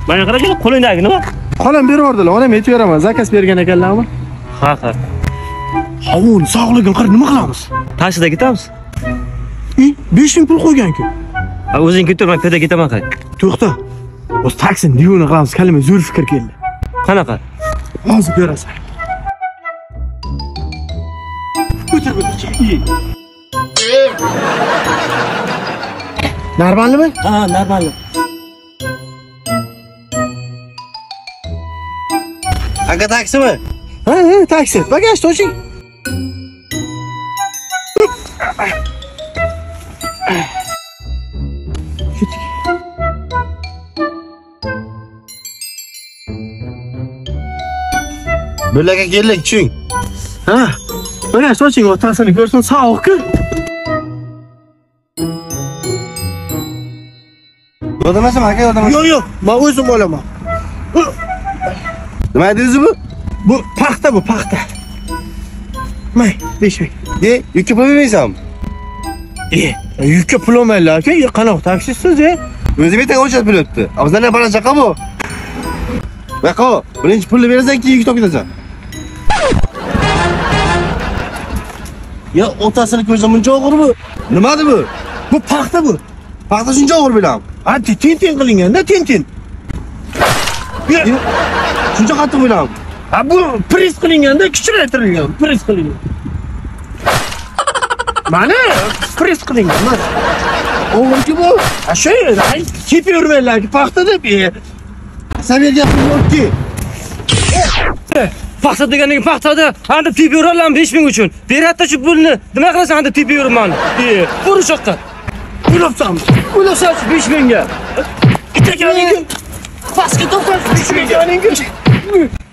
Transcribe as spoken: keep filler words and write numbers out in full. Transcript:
Mana qarang, qo'lingdagi nima? Qo'lim berib yubordilar, onam aytib beraman, zakaz bergan ekanlarmi? Ha, ha. Havon, sog'lig'im qara nima qilamiz? Taksida ketamiz. E, besh ming pul qo'ygan-ku. Ha, o'zing ketur, men piyoda ketaman qay. To'xta. O'z taksini divona qilamiz, kalima zo'r fikr keldi. Qanaqa? Hozir berasan. Ko'tar bo'ling. Normalmi? Ha, normalmi. Aka taksimi? Ha, ha, taksi. Bagaj to'shing. Birlaka keldik, tushing. Ha. Bagaj to'shing, otasini ko'rsin, sog'-ku. Yo'damasam aka, yo'damasam. Yo'q, yo'q, men o'zim olaman. Nima dedingiz bu? Bu paxta bu, paxta. May, besh ming. De, yukka pul bermaysanmi? E, yukka pul olmaylar aka, qanaqa taksisiz, e? O'zim aytgan o'sha pul o'tdi. Bizdan ham baland chaqa bu. Baqa, birinchi pulni berasan, keyin yuk topitasan. Ya otasini ko'rsa buncha og'ir bu. Nimadi bu? Bu paxta bu. Paxta shuncha og'ir bilam. Ha, tin-tin qilinganda, tin-tin. Shuncha qattiq bilam. Ha, bu pres qilinganda kichraytirilgan, pres qilingan. Mana pres qilingan, mana. O'g'irki bu. Ha, shu, ay, kepi yurmaylar, paxta deb. Sen bergan pul yo'qki. Paxta deganiga paxtada, endi tip yuraman besh ming uchun. Beratda shu pulni nima qilasan, endi tip yuraman. E, ko'rish yoqqa. O'ylabsanmi? O'ylashsan besh mingga. Itaganiga. Paska to'plas besh mingga.